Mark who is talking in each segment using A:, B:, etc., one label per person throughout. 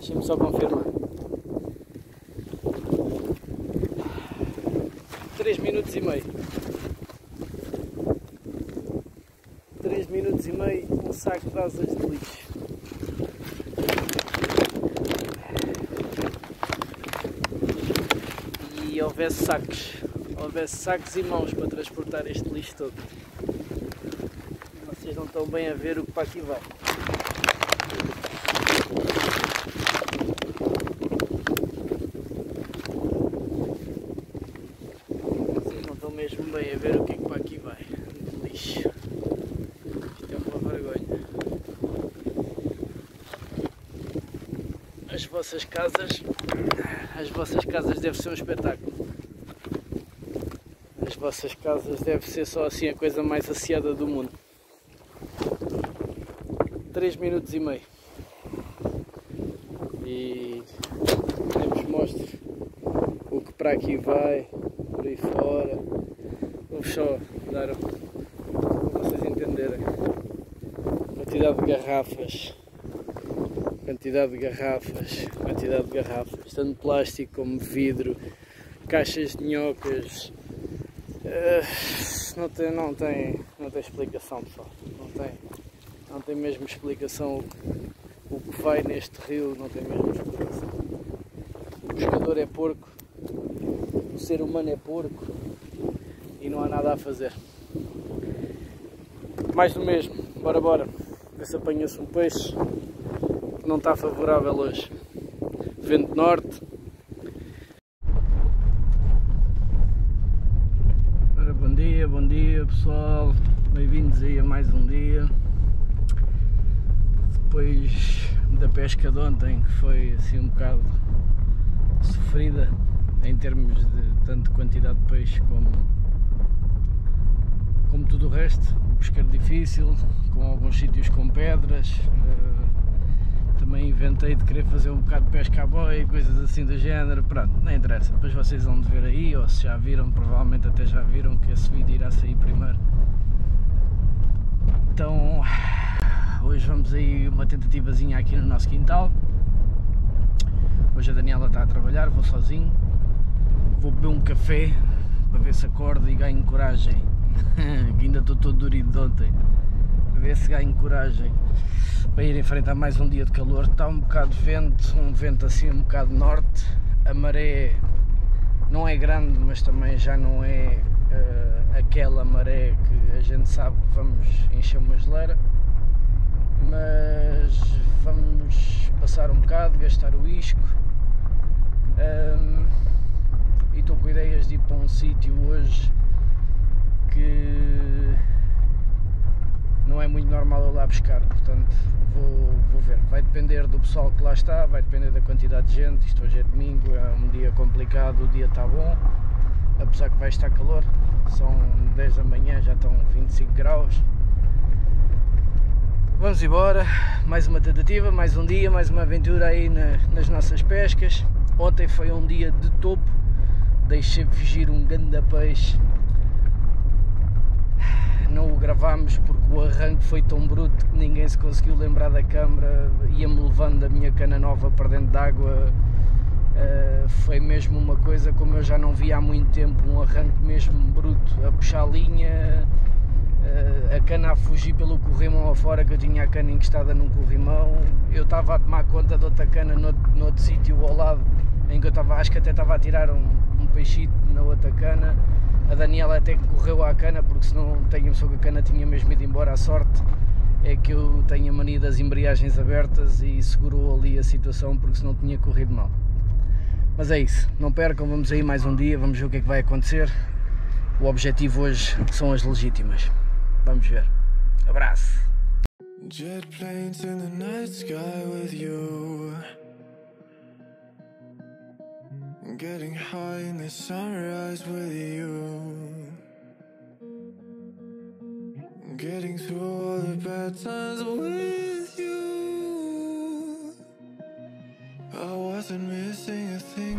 A: Deixa-me só confirmar. 3 minutos e meio. 3 minutos e meio, um saco de asas de lixo. E houvesse sacos e mãos para transportar este lixo todo. Vocês não estão bem a ver o que para aqui vai. Vocês não estão mesmo bem a ver o que é que para aqui vai. De lixo. Isto é uma vergonha. As vossas casas devem ser um espetáculo. As vossas casas devem ser só assim a coisa mais asseada do mundo. 3 minutos e meio. E vos mostro o que para aqui vai, por aí fora. Vou só dar para vocês entenderem. Quantidade de garrafas, tanto plástico como vidro, caixas de nhocas. Não tem explicação, pessoal. Não tem mesmo explicação. O que vai neste rio não tem mesmo explicação. O pescador é porco, o ser humano é porco e não há nada a fazer. Mais do mesmo, bora. Ver se apanha-se um peixe. Não está favorável hoje. Vento norte. Ora, bom dia pessoal. Bem-vindos aí a mais um dia. Depois da pesca de ontem, que foi assim um bocado sofrida em termos de tanto quantidade de peixe como tudo o resto. Pescar difícil, com alguns sítios com pedras. Também inventei de querer fazer um bocado de pesca à boia e coisas assim do género. Pronto, não interessa, depois vocês vão de ver aí, ou se já viram, provavelmente até já viram que esse vídeo irá sair primeiro. Então, hoje vamos aí uma tentativazinha aqui no nosso quintal. Hoje a Daniela está a trabalhar, vou sozinho. Vou beber um café para ver se acordo e ganho coragem. Que ainda estou todo durido de ontem. Para ver se ganho coragem para ir enfrentar mais um dia de calor. Está um bocado de vento, um vento assim um bocado norte. A maré não é grande, mas também já não é aquela maré que a gente sabe que vamos encher uma geleira. Mas vamos passar um bocado, gastar o isco. E estou com ideias de ir para um sítio hoje que não é muito normal eu lá pescar, portanto vou ver. Vai depender do pessoal que lá está, vai depender da quantidade de gente. Isto hoje é domingo, é um dia complicado, o dia está bom, apesar que vai estar calor, são 10 da manhã, já estão 25 graus. Vamos embora, mais uma tentativa, mais um dia, mais uma aventura aí nas nossas pescas. Ontem foi um dia de topo, deixei fugir um ganda peixe. Não o gravámos porque o arranque foi tão bruto que ninguém se conseguiu lembrar da câmara, ia-me levando a minha cana nova para dentro d'água. Foi mesmo uma coisa como eu já não via há muito tempo, um arranque mesmo bruto, a puxar a linha, a cana a fugir pelo corrimão afora, que eu tinha a cana encostada num corrimão. Eu estava a tomar conta de outra cana noutro sítio ao lado, em que eu estava, acho que até estava a tirar um peixito na outra cana. A Daniela até que correu à cana, porque senão tenho a noção que a cana tinha mesmo ido embora. A sorte é que eu tenho a mania das embreagens abertas e segurou ali a situação, porque senão tinha corrido mal. Mas é isso, não percam, vamos aí mais um dia, vamos ver o que é que vai acontecer. O objetivo hoje são as legítimas. Vamos ver. Abraço! Jet planes in the night sky with you. Getting high in the sunrise with you. Getting through all the bad times with you. I wasn't missing a thing,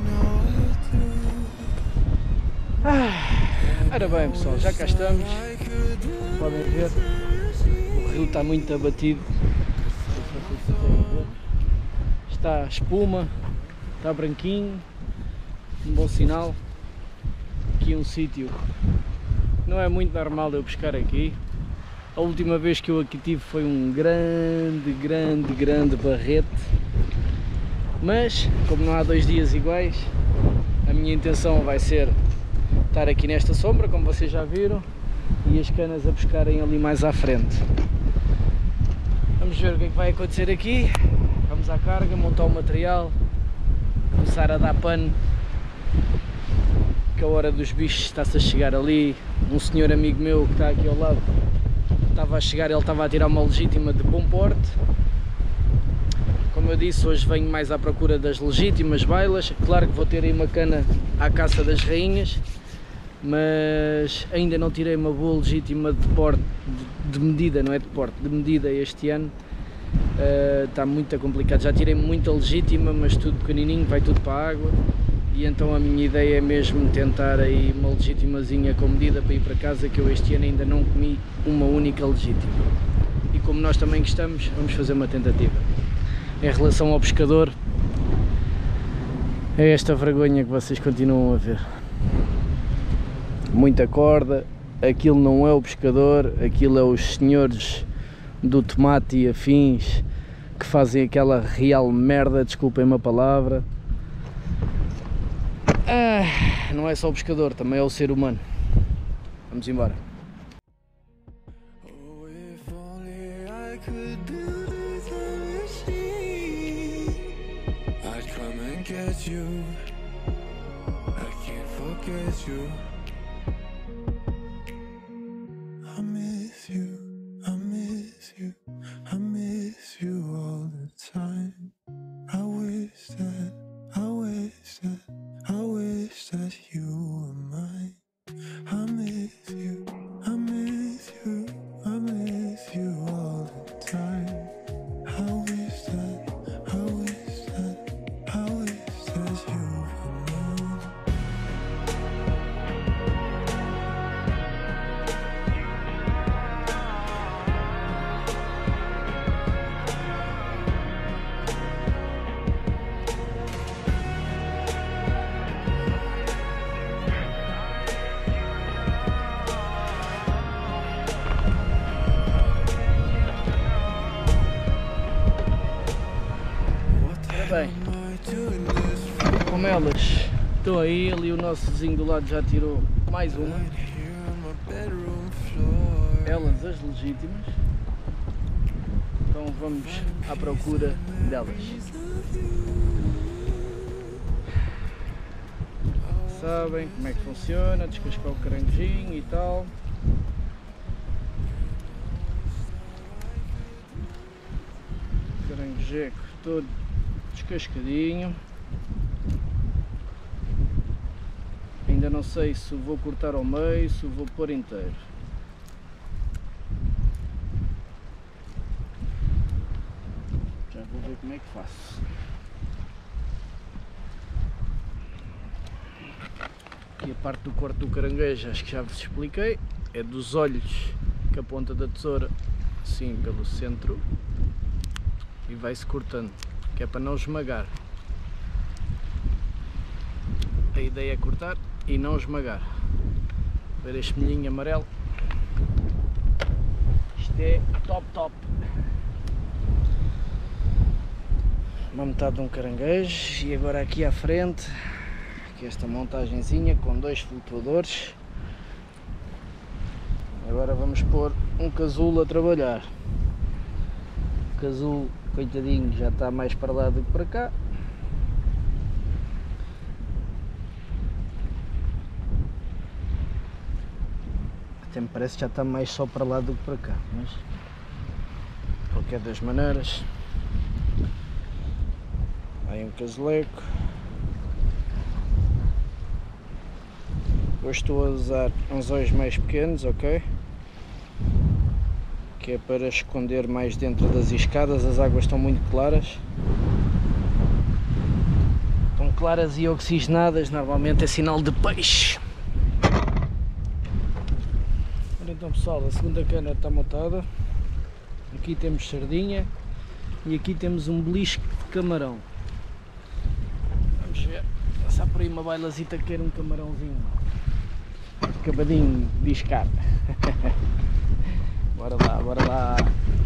A: Ora bem pessoal, já cá estamos. Podem ver, o rio está muito abatido. está espuma, está branquinho, um bom sinal. Aqui um sítio, não é muito normal eu pescar aqui. A última vez que eu aqui tive foi um grande barrete, mas como não há 2 dias iguais, a minha intenção vai ser estar aqui nesta sombra, como vocês já viram, e as canas a pescarem ali mais à frente. Vamos ver o que é que vai acontecer aqui. Vamos à carga, montar o material, começar a dar pano, que a hora dos bichos está-se a chegar ali. Um senhor amigo meu que está aqui ao lado estava a chegar, ele estava a tirar uma legítima de bom porte. Como eu disse, hoje venho mais à procura das legítimas bailas. Claro que vou ter aí uma cana à caça das rainhas, mas ainda não tirei uma boa legítima de porte, de medida, não é de porte, de medida este ano. Está muito complicado. Já tirei muita legítima, mas tudo pequenininho, vai tudo para a água. E então a minha ideia é mesmo tentar aí uma legítimazinha com medida para ir para casa, que eu este ano ainda não comi uma única legítima. E como nós também gostamos, vamos fazer uma tentativa. Em relação ao pescador, é esta vergonha que vocês continuam a ver. Muita corda, aquilo não é o pescador, aquilo é os senhores do tomate e afins que fazem aquela real merda, desculpem-me a palavra. Não é só o pescador, também é o ser humano. Vamos embora. Bem, como elas estão aí, ali o nosso vizinho do lado já tirou mais uma. Elas as legítimas. Então vamos à procura delas. Sabem como é que funciona, descascar o caranguejinho e tal. Caranguejeco todo descascadinho. Ainda não sei se vou cortar ao meio, se vou pôr inteiro. Já vou ver como é que faço. E a parte do corte do caranguejo, acho que já vos expliquei, é dos olhos com a ponta da tesoura assim pelo centro e vai-se cortando, que é para não esmagar. A ideia é cortar e não esmagar. Ver este milhinho amarelo, isto é top. Uma metade de um caranguejo e agora aqui à frente, aqui esta montagenzinha com 2 flutuadores. Agora vamos pôr um casulo a trabalhar. O casulo, coitadinho, já está mais para lá do que para cá. Até me parece que já está mais só para lá do que para cá, mas de qualquer das maneiras, aí um casuleco. Hoje estou a usar anzóis mais pequenos, ok? Que é para esconder mais dentro das escadas. As águas estão muito claras. Estão claras e oxigenadas, normalmente é sinal de peixe. Ora então pessoal, a segunda cana está montada. Aqui temos sardinha e aqui temos um belisco de camarão. por aí uma bailazita que quer um camarãozinho acabadinho de iscar. Bora lá, bora lá.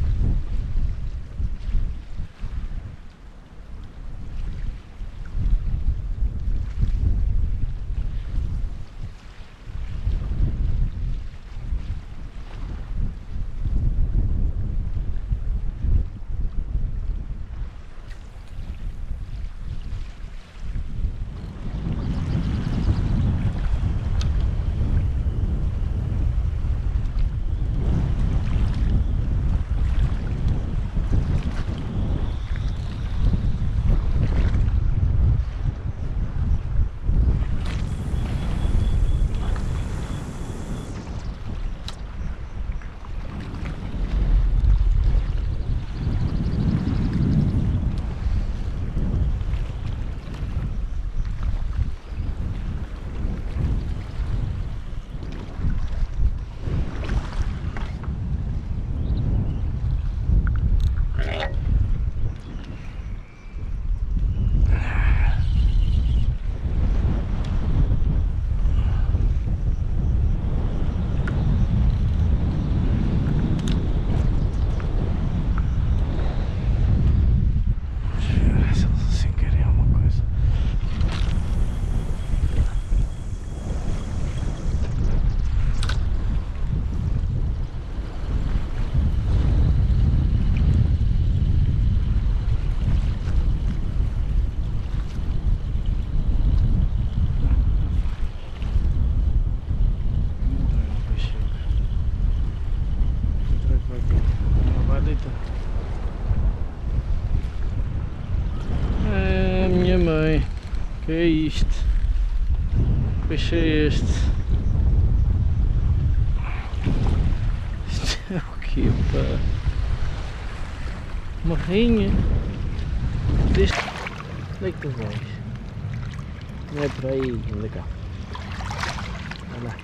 A: Minha mãe, que é isto? Peixe é este? Isto é o quê, pá? Uma rainha deste. Onde é que tu vais? Não é por aí, anda cá. Vai lá.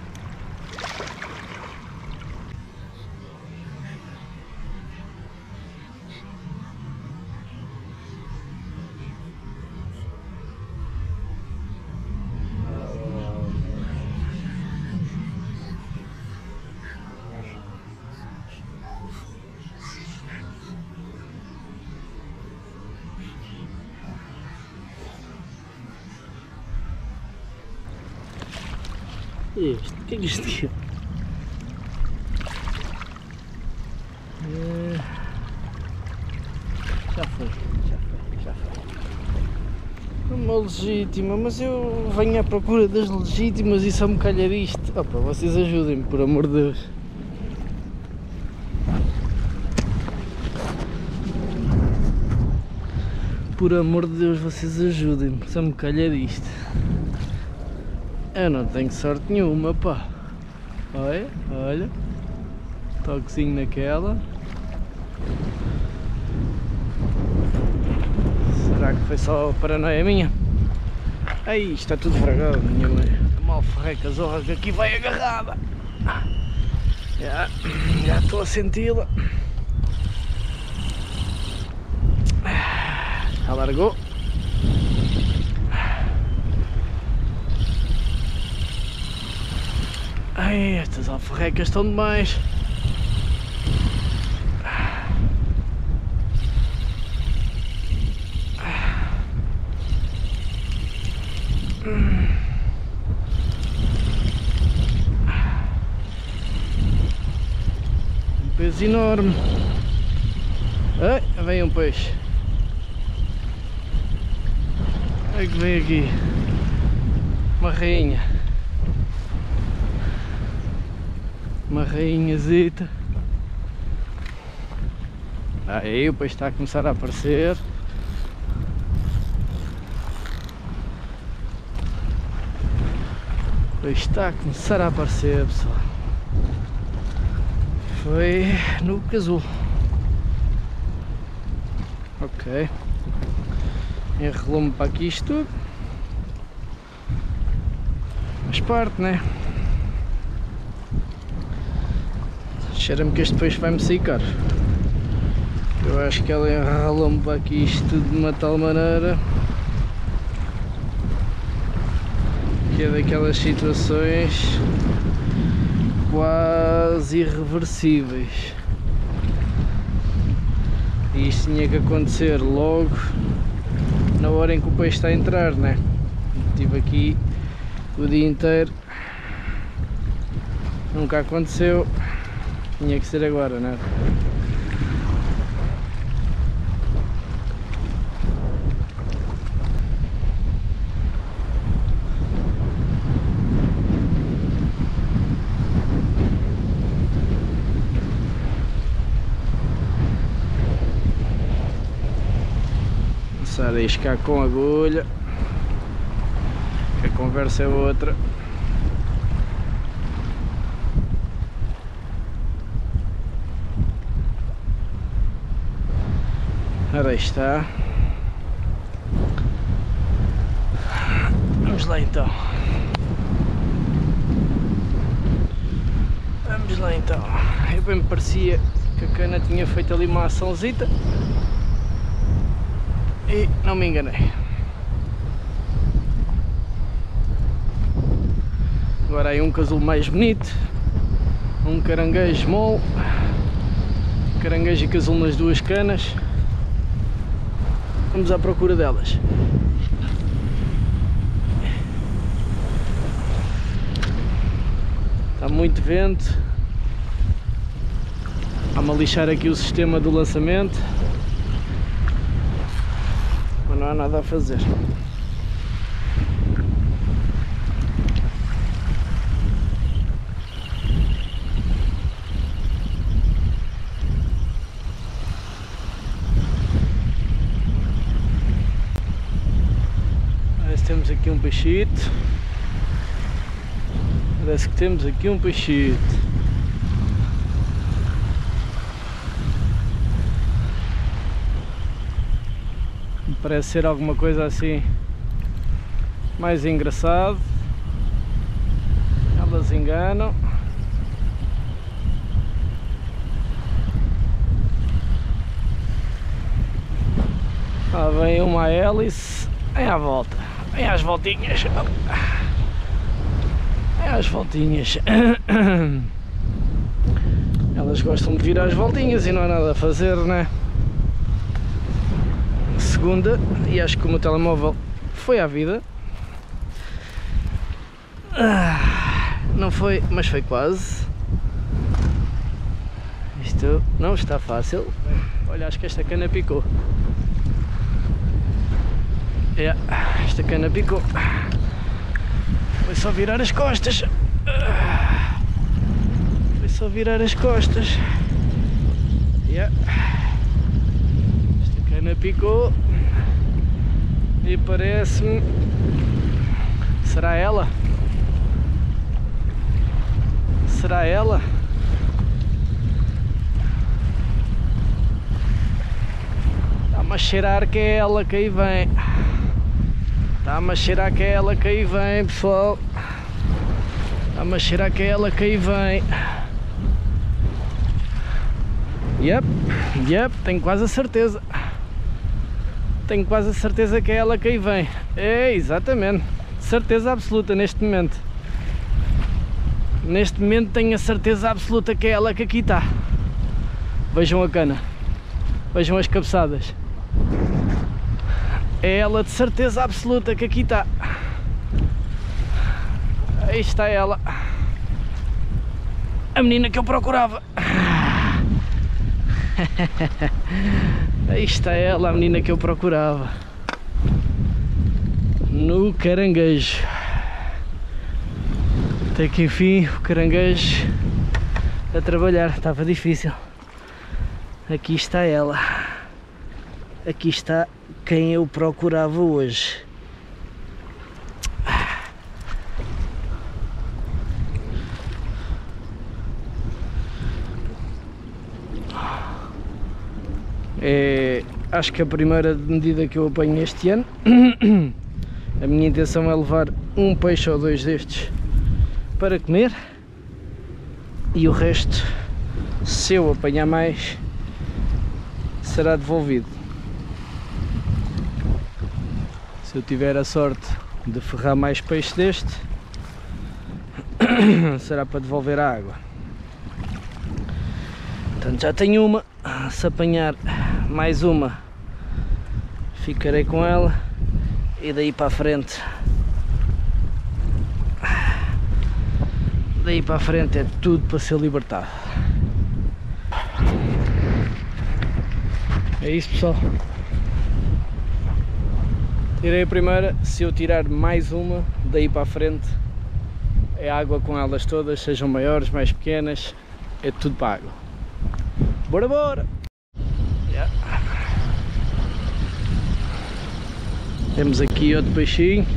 A: Este, o que é isto aqui? Já foi. Uma legítima, mas eu venho à procura das legítimas e só me calhar isto. Opa, vocês ajudem-me, por amor de Deus. Por amor de Deus, vocês ajudem-me, só me calhar isto. Eu não tenho sorte nenhuma, pá. Olha, olha. Toquezinho naquela. Será que foi só paranoia minha? Aí, está tudo fragado, minha mãe. Mal ferreca, zorra que aqui vai agarrada. Já estou a senti-la. Já largou. Ai, estas alforrecas estão demais. Um peso enorme. Ai, vem um peixe. Olha que vem aqui. Uma rainha. Uma rainhazita. Aí o peixe está a começar a aparecer. O peixe está a começar a aparecer, pessoal. Foi no casulo. Ok. Enrolou-me para aqui isto tudo. Mas parte, né? Cheira-me que este peixe vai-me secar. Eu acho que ela enrolou-me para aqui isto tudo de uma tal maneira que é daquelas situações quase irreversíveis. E isto tinha que acontecer logo na hora em que o peixe está a entrar, né? Estive aqui o dia inteiro, nunca aconteceu, tinha que ser agora, né? Começar a iscar com agulha, que a conversa é outra. Ora, aí está. Vamos lá então. Vamos lá então. Eu bem me parecia que a cana tinha feito ali uma açãozita. E não me enganei. Agora aí um casulo mais bonito, um caranguejo mole, caranguejo e casulo nas duas canas. Vamos à procura delas. Está muito vento. Vamos a lixar aqui o sistema do lançamento. Não há nada a fazer. Parece que temos aqui um peixito. Parece que temos aqui um peixito. Parece ser alguma coisa assim mais engraçado. Elas enganam. Lá vem uma hélice. Vem à volta. Vem às voltinhas. Vem às voltinhas. Elas gostam de vir às voltinhas e não há nada a fazer, né? Segunda, e acho que o meu telemóvel foi à vida. Não foi, mas foi quase. Isto não está fácil. Olha, acho que esta cana picou. Esta cana picou. Foi só virar as costas. Foi só virar as costas. Esta cana picou. E parece-me... Será ela? Será ela? Está-me a cheirar que é ela que aí vem. Está-me a cheirar que é ela que aí vem, pessoal. Está-me a cheirar que é ela que aí vem. Yep, tenho quase a certeza. Tenho quase a certeza que é ela que aí vem. É, exatamente. Certeza absoluta neste momento. Neste momento tenho a certeza absoluta que é ela que aqui está. Vejam a cana. Vejam as cabeçadas. É ela de certeza absoluta que aqui está. Aí está ela. A menina que eu procurava. Aí está ela, a menina que eu procurava. No caranguejo. Até que enfim o caranguejo a trabalhar. Estava difícil. Aqui está ela. Aqui está quem eu procurava hoje. Acho que a primeira medida que eu apanho este ano. A minha intenção é levar um peixe ou dois destes para comer, e o resto, se eu apanhar mais, será devolvido. Se eu tiver a sorte de ferrar mais peixe deste, será para devolver a água. Portanto, já tenho uma. Se apanhar mais uma, ficarei com ela, e daí para a frente, é tudo para ser libertado. É isso, pessoal. Tirei a primeira. Se eu tirar mais uma, daí para a frente é água com elas todas, sejam maiores, mais pequenas, é tudo para a água. Bora, bora! Yeah. Temos aqui outro peixinho.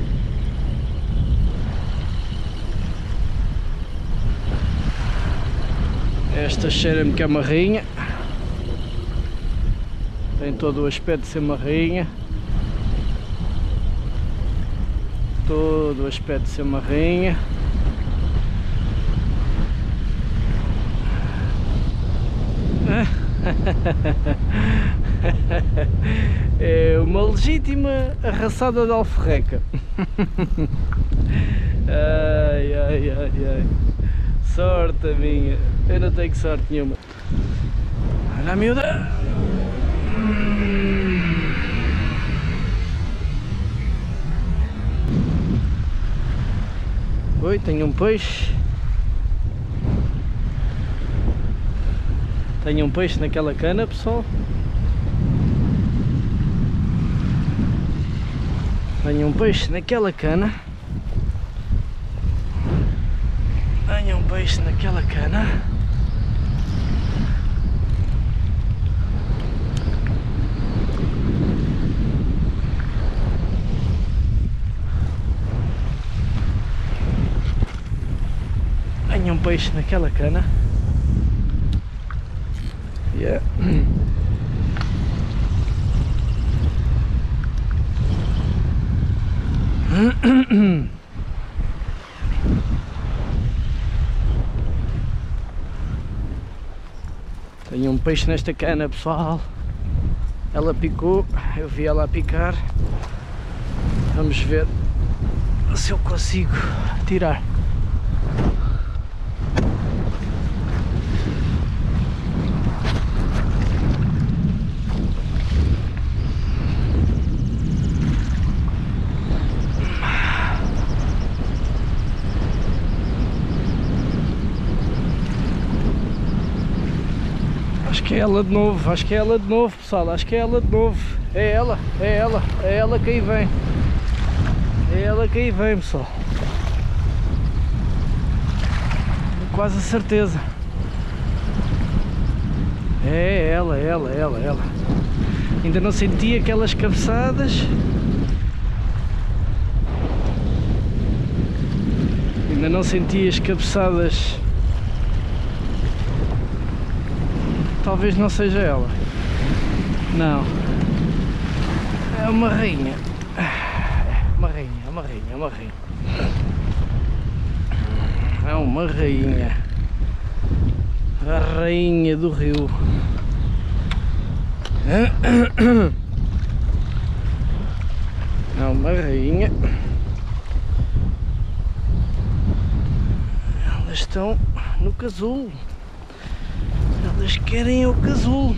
A: Esta cheira-me que é uma rainha. Tem todo o aspecto de ser uma rainha. Todo o aspecto de ser uma rainha. É uma legítima arraçada de alforreca. Ai, ai, ai, ai. Sorte a minha. Eu não tenho sorte nenhuma. Olha a miúda. Oi, tenho um peixe. Tenho um peixe naquela cana, pessoal. Tenho um peixe naquela cana. Tenho um peixe naquela cana. Tenho um peixe naquela cana. Yeah. Tenho um peixe nesta cana, pessoal. Ela picou, eu vi ela a picar. Vamos ver se eu consigo tirar. Acho que é ela de novo, acho que é ela de novo, pessoal, acho que é ela de novo. É ela, é ela, é ela que aí vem. É ela que aí vem, pessoal. Quase a certeza. É ela, ela, ela, ela. Ainda não senti aquelas cabeçadas. Ainda não senti as cabeçadas. Talvez não seja ela. Não. É uma rainha. Uma rainha, é uma rainha, é uma rainha. É uma rainha. A rainha do rio. É uma rainha. Elas estão no casulo. Elas querem o casulo.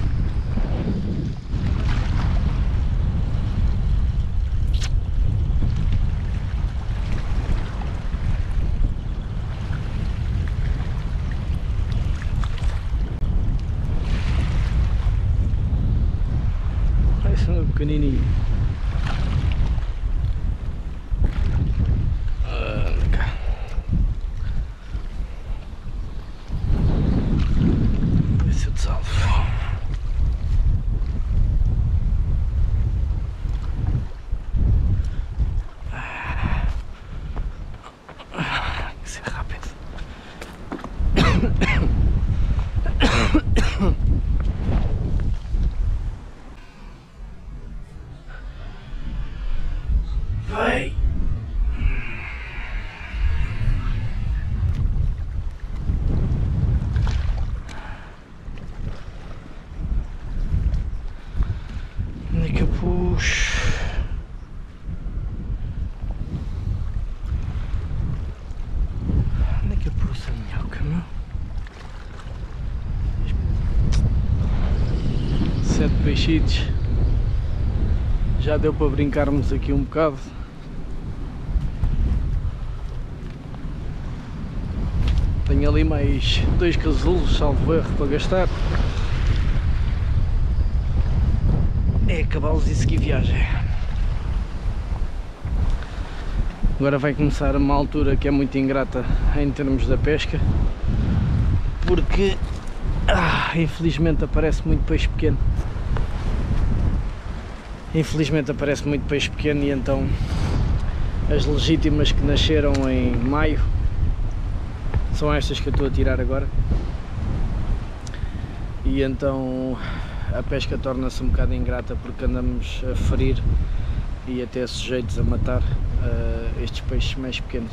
A: Esse é um pequenininho. peixitos. Já deu para brincarmos aqui um bocado. Tenho ali mais 2 casulos, salvo erro, para gastar. É acabá-los e seguir viagem. Agora vai começar uma altura que é muito ingrata em termos da pesca, porque infelizmente aparece muito peixe pequeno. Infelizmente aparece muito peixe pequeno e então as legítimas que nasceram em maio são estas que eu estou a tirar agora. E então a pesca torna-se um bocado ingrata porque andamos a ferir e até sujeitos a matar estes peixes mais pequenos.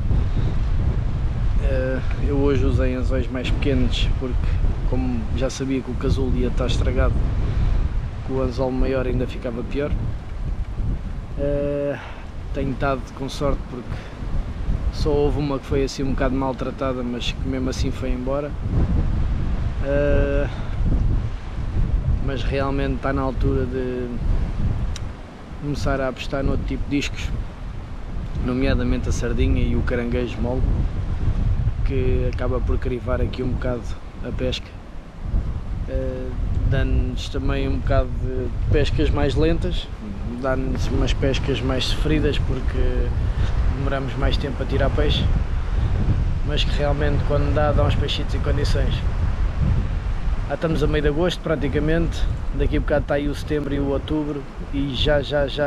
A: Eu hoje usei anzóis mais pequenos porque, como já sabia que o casulo ia estar estragado, com o anzol maior ainda ficava pior. Tenho estado com sorte porque só houve uma que foi assim um bocado maltratada, mas que mesmo assim foi embora. Mas realmente está na altura de começar a apostar noutro tipo de discos, nomeadamente a sardinha e o caranguejo mole, que acaba por crivar aqui um bocado a pesca, dando-nos também um bocado de pescas mais lentas, dando-nos umas pescas mais sofridas porque demoramos mais tempo a tirar peixe, mas que realmente quando dá uns peixitos em condições. Já estamos a meio de agosto praticamente, daqui a bocado está aí o setembro e o outubro e já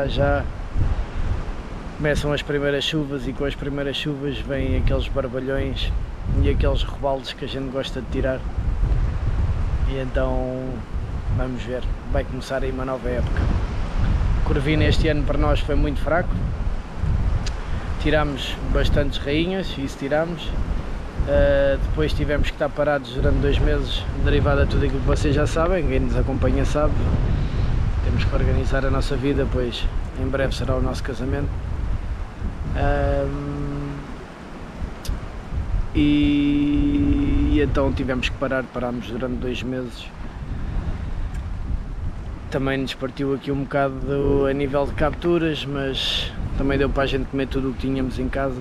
A: começam as primeiras chuvas, e com as primeiras chuvas vêm aqueles barbalhões e aqueles robalos que a gente gosta de tirar. E então vamos ver, vai começar aí uma nova época. Corvina este ano para nós foi muito fraco, tirámos bastantes rainhas, isso tirámos. Depois tivemos que estar parados durante 2 meses, derivado a tudo aquilo que vocês já sabem, quem nos acompanha sabe. Temos que organizar a nossa vida, pois em breve será o nosso casamento. E então tivemos que parámos durante 2 meses. Também nos partiu aqui um bocado a nível de capturas, mas também deu para a gente comer tudo o que tínhamos em casa.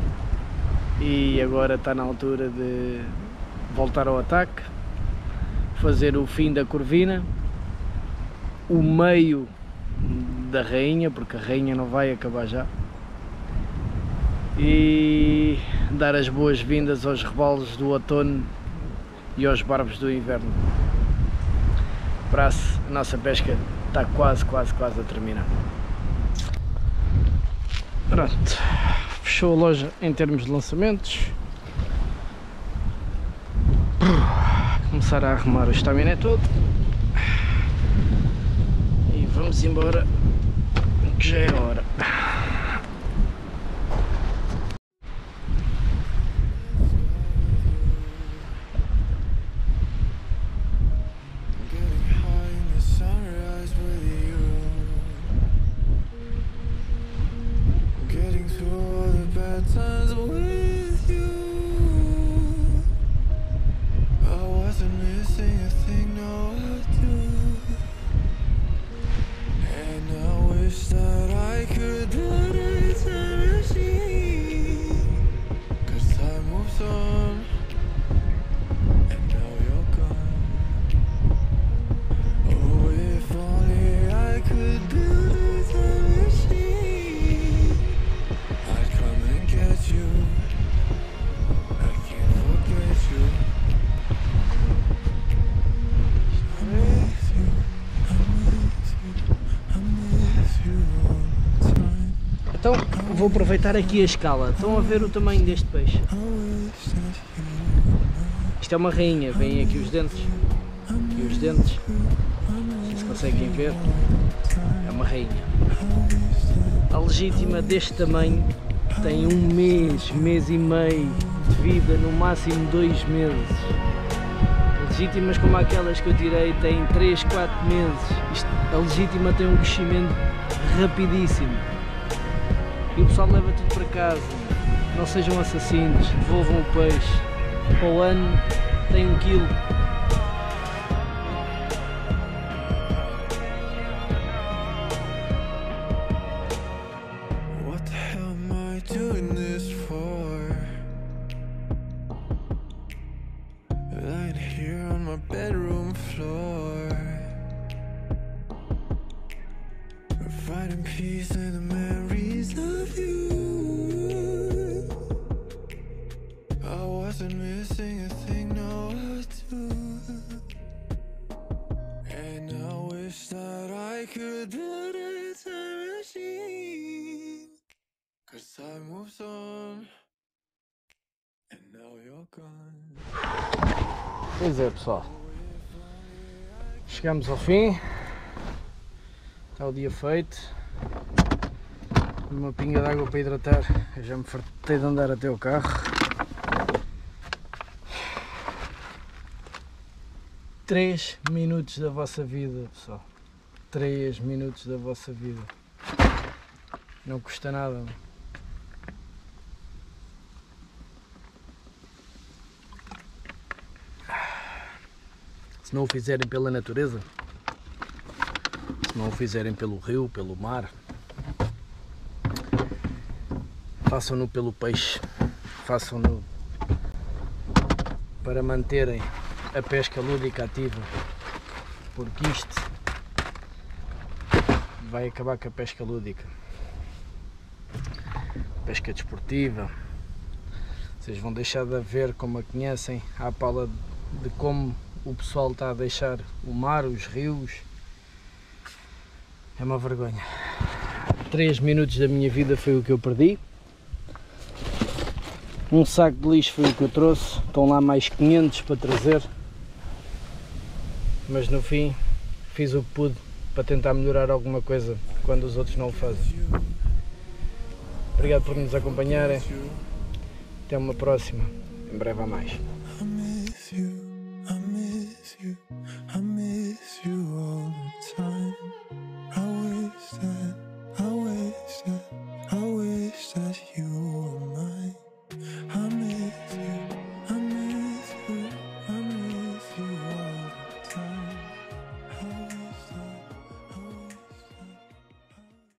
A: E agora está na altura de voltar ao ataque, fazer o fim da corvina, o meio da rainha, porque a rainha não vai acabar já, e dar as boas-vindas aos rebalos do outono e aos barbos do inverno. A nossa pesca está quase a terminar. Pronto, fechou a loja em termos de lançamentos. Começar a arrumar o estaminé todo e vamos embora, que já é hora. Então vou aproveitar aqui a escala. Estão a ver o tamanho deste peixe? Isto é uma rainha, vêm aqui os dentes. Aqui os dentes. Se conseguem ver, é uma rainha. A legítima deste tamanho tem 1 mês, mês e meio de vida, no máximo 2 meses. Legítimas como aquelas que eu tirei têm 3, 4 meses. A legítima tem um crescimento rapidíssimo. E o pessoal leva tudo para casa. Não sejam assassinos, devolvam o peixe. Para o ano tem 1 quilo.
B: memories and the memories of you. I wasn't missing a thing, no, I do. And I wish that I could build a time machine, 'cause time moves on and now you're gone.
A: Pois é, pessoal, chegamos ao fim, está o dia feito, uma pinga de água para hidratar, eu já me fartei de andar até o carro. 3 minutos da vossa vida, pessoal, 3 minutos da vossa vida, não custa nada. Se não o fizerem pela natureza, se não o fizerem pelo rio, pelo mar, façam-no pelo peixe, façam-no para manterem a pesca lúdica ativa, porque isto vai acabar com a pesca lúdica, pesca desportiva. Vocês vão deixar de ver como a conhecem à pala de como o pessoal está a deixar o mar, os rios. É uma vergonha. 3 minutos da minha vida foi o que eu perdi. Um saco de lixo foi o que eu trouxe. Estão lá mais 500 para trazer. Mas no fim fiz o que pude para tentar melhorar alguma coisa quando os outros não o fazem. Obrigado por nos acompanharem. Até uma próxima. Em breve há mais.